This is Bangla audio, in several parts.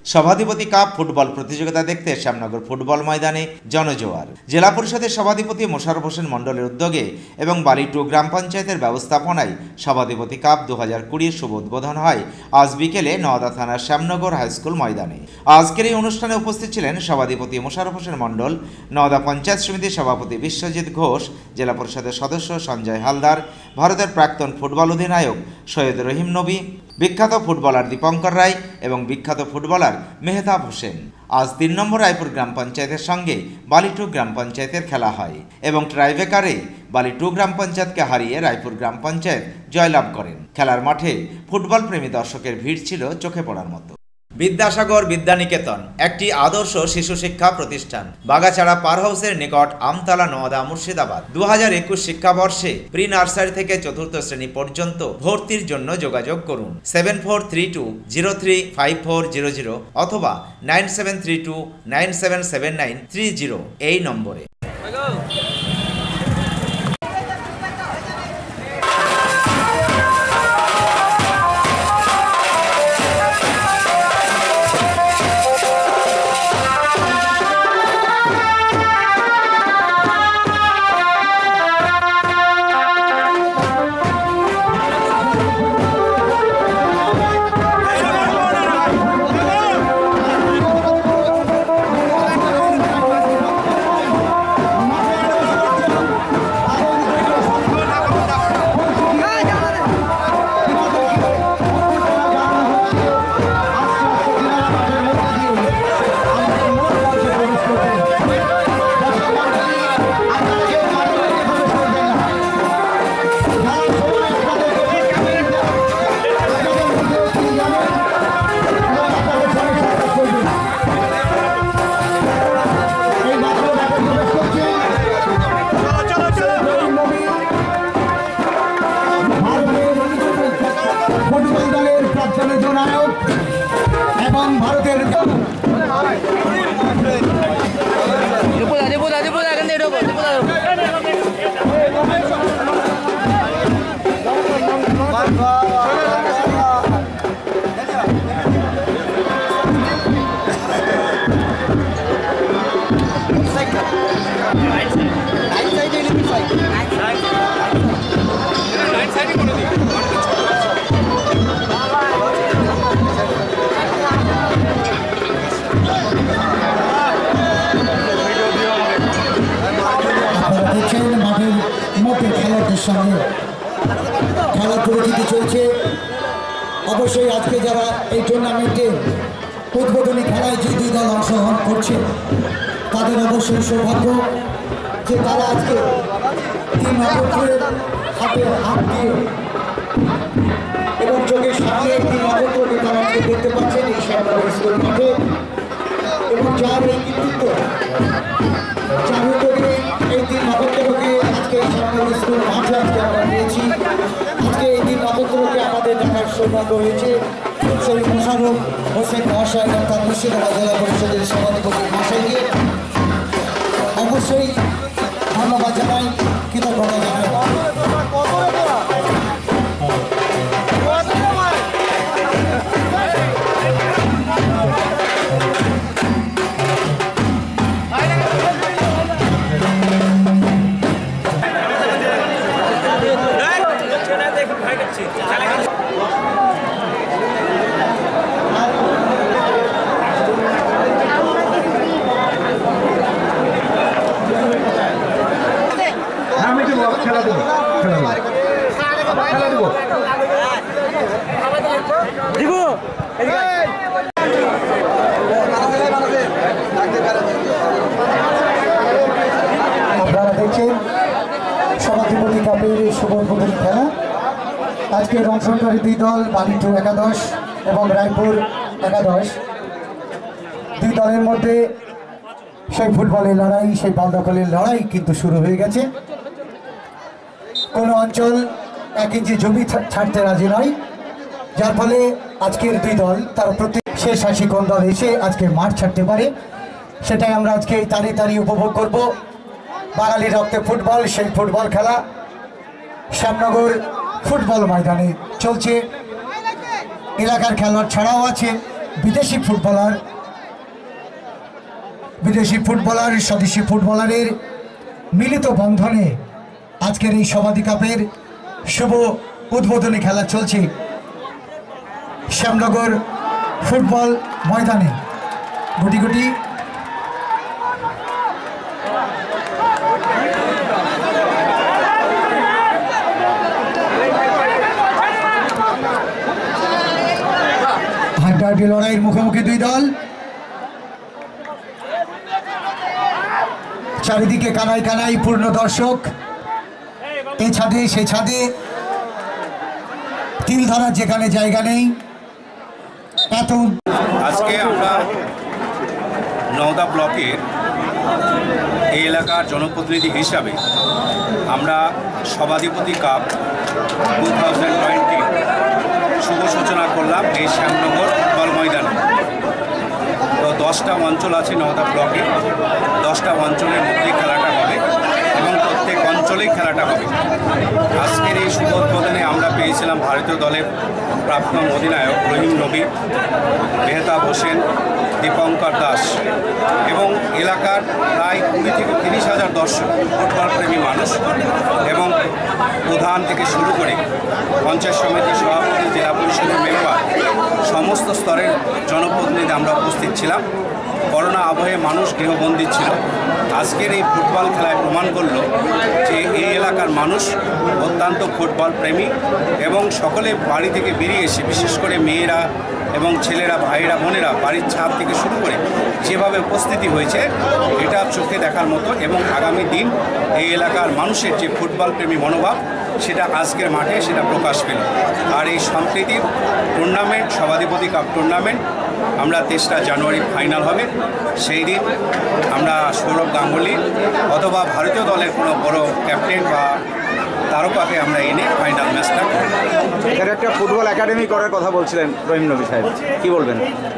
সভাধিপতি কাপ ফুটবল প্রতিযোগিতা দেখতে শ্যামনগর ফুটবল ময়দানে জনজোয়ার। জেলা পরিষদের সভাধিপতি মোশাররফ হোসেন মণ্ডলের উদ্যোগে এবং বালি 2 গ্রাম পঞ্চায়েতের ব্যবস্থাপনায় সভাধিপতি কাপ 2020 শুভ উদ্বোধন হয় আজ বিকেলে নওদা থানার শ্যামনগর হাইস্কুল ময়দানে। আজকের এই অনুষ্ঠানে উপস্থিত ছিলেন সভাধিপতি মোশাররফ হোসেন মণ্ডল, নওদা পঞ্চায়েত সমিতির সভাপতি বিশ্বজিৎ ঘোষ, জেলা পরিষদের সদস্য সঞ্জয় হালদার, ভারতের প্রাক্তন ফুটবল অধিনায়ক সৈয়দ রহিম নবী, বিখ্যাত ফুটবলার দীপঙ্কর রায় এবং বিখ্যাত ফুটবলার মেহতাব হোসেন। আজ 3 নম্বর রায়পুর গ্রাম পঞ্চায়েতের সঙ্গে বালি 2 গ্রাম পঞ্চায়েতের খেলা হয় এবং ট্রাইবেকারে বালি 2 গ্রাম পঞ্চায়েতকে হারিয়ে রায়পুর গ্রাম পঞ্চায়েত জয়লাভ করেন। খেলার মাঠে ফুটবল প্রেমী দর্শকের ভিড় ছিল চোখে পড়ার মতো। বিদ্যাসাগর বিদ্যানিকেতন একটি আদর্শ শিশু শিক্ষা প্রতিষ্ঠান, বাগাছাড়া পার হাউসের নিকট, আমতলা, নওদা, মুর্শিদাবাদ। 2021 শিক্ষাবর্ষে প্রি নার্সারি থেকে 4র্থ শ্রেণী পর্যন্ত ভর্তির জন্য যোগাযোগ করুন 7432035400 অথবা 9732977930 এই নম্বরে। এবং ভারতের সঙ্গে খেলা পরিচিতি চলছে। অবশ্যই আজকে যারা এই টুর্নামেন্টে উদ্বোধনী খেলায় যে 2 দল অংশগ্রহণ করছে তাদের অবশ্যই সৌভাগ্য যে তারা আজকে 3 নক্ষত্রের হাতে হাত দিয়ে এবং চোখের সামনে 3 নক্ষত্রকে তারা দেখতে পাচ্ছেন এই শ্যামনগর স্কুল মাঠে এবং যার এই কৃতিত্ব যার উদ্যোগে এই 3 নক্ষত্রকে আজকে এই শ্যামনগর স্কুল মাঠে আজকে আমরা পেয়েছি। আজকে এই 3 নক্ষত্রকে আমাদের দেখার সৌভাগ্য হয়েছে। সেই মোশাররফ হোসেন মহাশয় অর্থাৎ মুর্শিদাবাদ জেলা পরিষদের সভাধিপতি মহাশয়কে অবশ্যই ধন্যবাদ জানাই, কৃতজ্ঞতা জানাই। আপনারা দেখছেন সভাধিপতি কাপের শুভ উদ্বোধনী খেলা। আজকের অংশগ্রহণকারী 2 দল বালি 2 একাদশ এবং রায়পুর একাদশ। 2 দলের মধ্যে সেই ফুটবলের লড়াই, সেই বল দখলের লড়াই কিন্তু শুরু হয়ে গেছে। কোনো অঞ্চল 1 ইঞ্চি জমি ছাড়তে রাজি নয়, যার ফলে আজকের 2 দল তার প্রতি শেষ আসি কোন দল এসে আজকে মাঠ ছাড়তে পারে সেটাই আমরা আজকে তাড়িয়ে উপভোগ করব। বাঙালি রক্তে ফুটবল, সেই ফুটবল খেলা শ্যামনগর ফুটবল ময়দানে চলছে। এলাকার খেলোয়াড় ছাড়াও আছে বিদেশি ফুটবলার স্বদেশি ফুটবলারের মিলিত বন্ধনে আজকের এই সমাধি কাপের শুভ উদ্বোধনী খেলা চলছে শ্যামনগর ফুটবল ময়দানে। গুটি গুটি হাড্ডাহাড্ডি লড়াইয়ের মুখোমুখি দুই দল। চারিদিকে কানায় কানায় পূর্ণ দর্শক। এই ছাদে সেই ছাদে তিল ধরার যেখানে জায়গা নেই। এত আজকে আমরা নওদা ব্লকের এই এলাকার জনপ্রতিনিধি হিসাবে আমরা সভাধিপতি কাপ 2020 শুভ সূচনা করলাম এই শ্যামনগর ফুটবল ময়দানে। তো 10টা অঞ্চল আছে নওদা ব্লকে, 10টা অঞ্চলের মধ্যে খেলাটা হবে এবং প্রত্যেক অঞ্চলেই খেলাটা হবে। আজকের এই শুভ উদ্বোধনে আমরা পেয়েছিলাম ভারতীয় দলের প্রাক্তন অধিনায়ক রহিম নবী, মেহতাব হোসেন, দীপঙ্কর দাস এবং এলাকার প্রায় 20 থেকে 30,000 দর্শক, ফুটবল প্রেমী মানুষ এবং প্রধান থেকে শুরু করে পঞ্চায়েত সমিতির সভাপতি, জেলা পরিষদের মেম্বার, সমস্ত স্তরের জনপ্রতিনিধি আমরা উপস্থিত ছিলাম। করোনা আবহে মানুষ গৃহবন্দী ছিল। আজকের এই ফুটবল খেলায় প্রমাণ করল যে এই এলাকার মানুষ অত্যন্ত ফুটবল প্রেমী এবং সকলে বাড়ি থেকে বেরিয়ে এসে, বিশেষ করে মেয়েরা এবং ছেলেরা, ভাইয়েরা, বোনেরা বাড়ির ছাদ থেকে শুরু করে যেভাবে উপস্থিতি হয়েছে এটা চোখে দেখার মতো। এবং আগামী দিন এই এলাকার মানুষের যে ফুটবল প্রেমী মনোভাব সেটা আজকের মাঠে সেটা প্রকাশ পেল। আর এই সম্প্রীতির টুর্নামেন্ট, সভাধিপতি কাপ টুর্নামেন্ট আমরা 23 জানুয়ারি ফাইনাল হবে। সেই দিন আমরা সৌরভ গাঙ্গুলি অথবা ভারতীয় দলের কোনো বড় ক্যাপ্টেন বা তারকাকে আমরা এনে ফাইনাল ম্যাচটা করব। এখানে একটা ফুটবল একাডেমি করার কথা বলছিলেন রহিম নবী সাহেব, কী বলবেন?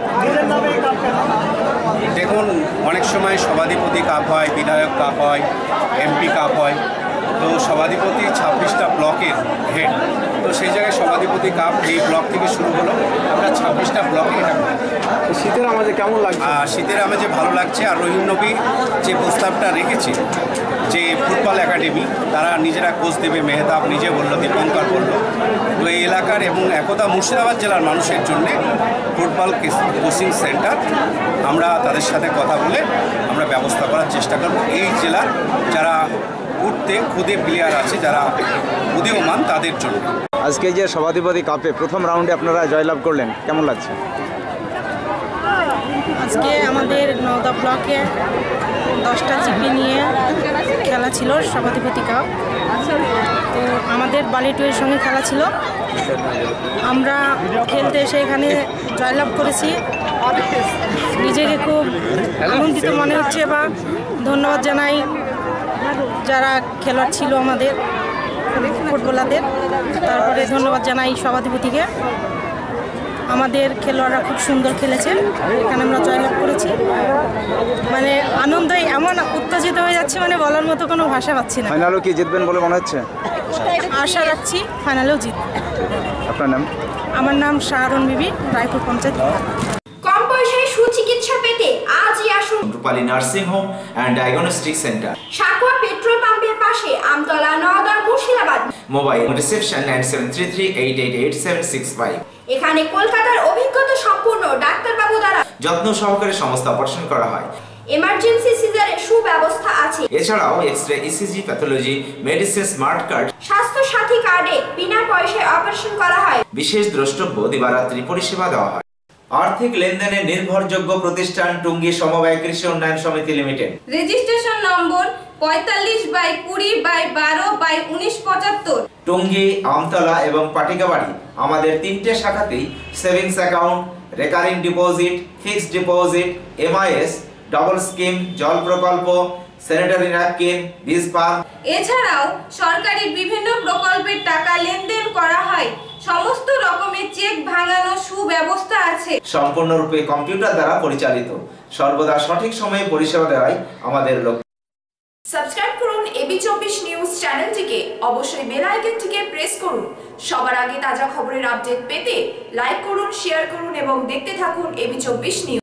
দেখুন, অনেক সময় সভাধিপতি কাপ হয়, বিধায়ক কাপ হয়, এমপি কাপ হয়। তো সভাধিপতি 26টা ব্লকের হেড, তো সেই জায়গায় সভাধিপতি কাপ এই ব্লক থেকে শুরু হলো। আমরা 26টা ব্লকে এটা শীতের আমাদের কেমন লাগছে? শীতের আমাজে ভালো লাগছে। আর রহিম নবী যে প্রস্তাবটা রেখেছে যে ফুটবল একাডেমি, তারা নিজেরা কোচ দেবে, মেহতাব নিজে বলল, দীপঙ্কর বলল। তো এই এলাকার এবং একদা মুর্শিদাবাদ জেলার মানুষের জন্যে ফুটবল কোচিং সেন্টার আমরা তাদের সাথে কথা বলে আমরা ব্যবস্থা করার চেষ্টা করব। এই জেলার যারা উঠতে খুদে প্লেয়ার আছে, যারা উদীয়মান, তাদের জন্য। আজকে যে সভাধিপতি কাপে প্রথম রাউন্ডে আপনারা জয়লাভ করলেন, কেমন লাগছে? আজকে আমাদের নওদা ব্লকে 10টা জিপি নিয়ে খেলা ছিল সভাধিপতি কাপ। তো আমাদের বালিটুয়ের সঙ্গে খেলা ছিল। আমরা খেলতে এসে এখানে জয়লাভ করেছি। নিজেকে খুব আনন্দিত মনে হচ্ছে বা ধন্যবাদ জানাই যারা খেলোয়াড় ছিল আমাদের ফুটবলারদের। তারপরে ধন্যবাদ জানাই সভাধিপতিকে। আমাদের খেলোয়াড়রা খুব সুন্দর খেলেছে, এখানে আমরা জয়লাভ করেছি। মানে আনন্দে এমন উত্তেজিত হয়ে যাচ্ছে, মানে বলার মতো কোনো ভাষা পাচ্ছি না। ফাইনালও কি জিতবেন বলে মনে হচ্ছে? আশা রাখছি ফাইনালেও জিতব। আপনার নাম? আমার নাম শাহরুন বিবি, রায়পুর পঞ্চায়েত। কম পয়সায় সুচিকিৎসা পেতে আজই আসুন Rupali nursing home and diagnostic centre, Sakua petrol পাম্পের পাশে, আমতলা, নওদা, মুর্শিদাবাদ। Mobile reception 9733888765। এখানে কলকাতার অভিজ্ঞতা সম্পূর্ণ ডাক্তারবাবু দ্বারা যত্ন সহকারে সমস্ত অপারেশন করা হয়। এমার্জেন্সি সিজারের সুব্যবস্থা আছে। এছাড়াও x-ray, ECG, pathology, medicine, smart card, Swasthya Sathi কার্ডে বিনা পয়সায় অপারেশন করা হয়। বিশেষ দ্রষ্টব্য দিবারাত্রি পরিষেবা দেওয়া হয়। আর্থিক লেনদেনে নির্ভরযোগ্য প্রতিষ্ঠান টুঙ্গী সমবায় কৃষি উন্নয়ন সমিতি limited. Registration number 45/20/12/1975। Tungi, Amtala এবং পাটিকাবাড়ি আমাদের 3টে শাখাতেই savings account, recurring deposit, fixed deposit, MIS, double scheme, জল প্রকল্প, স্যানিটারি ন্যাপকিন, বীজ পাম্প। এছাড়াও সরকারি বিভিন্ন প্রকল্পের টাকা লেনদেন করা হয়। সমস্ত রকমের চেক ভাঙানো সুব্যবস্থা আছে। সম্পূর্ণরূপে কম্পিউটার দ্বারা পরিচালিত। সর্বদা সঠিক সময়ে পরিষেবা দেওয়াই আমাদের লক্ষ্য। সাবস্ক্রাইব করুন এবি 24 নিউজ চ্যানেল। চ্যানেলটিকে অবশ্যই বেল আইকনটিকে প্রেস করুন। সবার আগে তাজা খবরের আপডেট পেতে লাইক করুন, শেয়ার করুন এবং দেখতে থাকুন এবি 24 নিউজ।